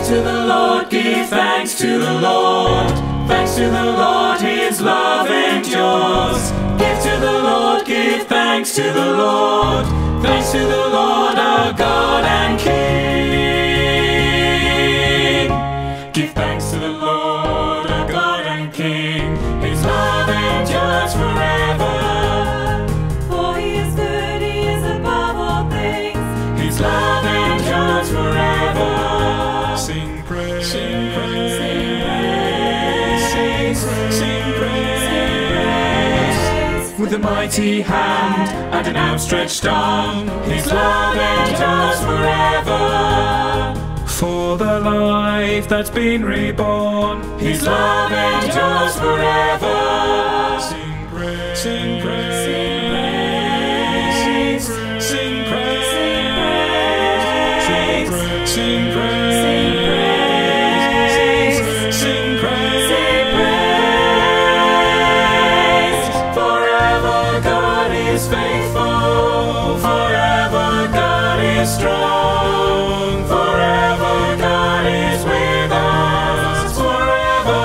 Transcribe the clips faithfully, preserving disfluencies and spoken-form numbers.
to the Lord, give thanks to the Lord. Thanks to the Lord, His love endures. Give to the Lord, give thanks to the Lord. Thanks to the Lord, our God and King. Give thanks to the Lord, our God and King. His love endures forever. For He is good, He is above all things. His love endures forever. Sing praise, Sing praise, Sing praise, sing praise, sing praise. With a mighty hand and an outstretched arm, His love endures forever. for the life that's been reborn. His love endures forever. Sing praise, Sing praise, sing praise, sing praise, sing praise, sing praise, sing praise, sing praise. Forever God is faithful, forever God is strong, forever God is with us, forever.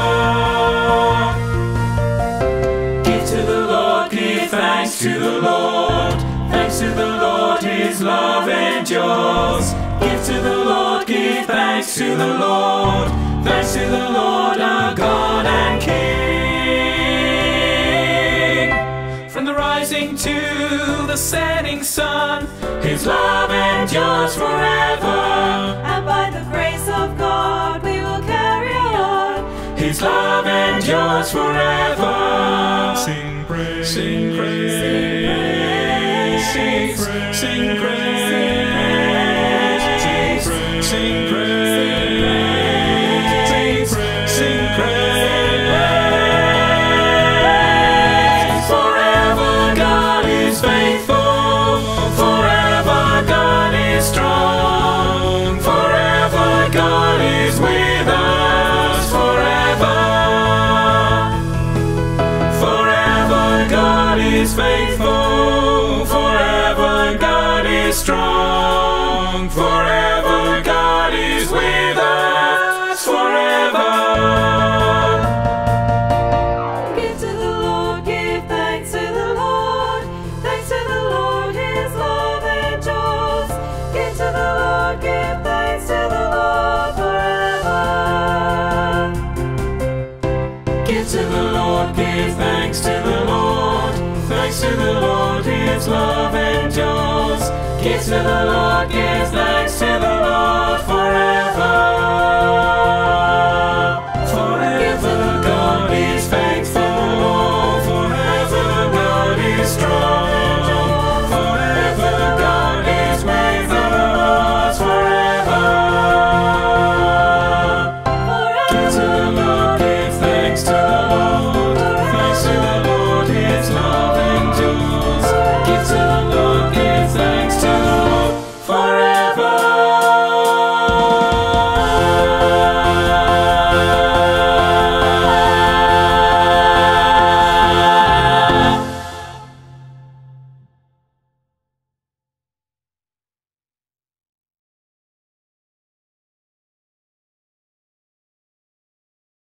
Give to the Lord, give thanks to the Lord. Thanks to the Lord, His love endures. Give to the Lord, give thanks to the Lord. Thanks to the Lord, our God and King. From the rising to the setting sun, His love endures forever. And by the grace of God we will carry on. His love endures forever. sing praise, Sing praise, sing praise, sing praise, sing praise, sing praise. Forever God is faithful, forever God is strong, forever God is with us, forever. Forever God is faithful, forever God is strong, forever God is with us, forever. Give to the Lord, give thanks to the Lord. Thanks to the Lord, His love endures. Give to the Lord, give thanks to the Lord forever. Give to the Lord, give thanks to the Lord. Thanks to the Lord, His love endures. Give to the Lord, give thanks.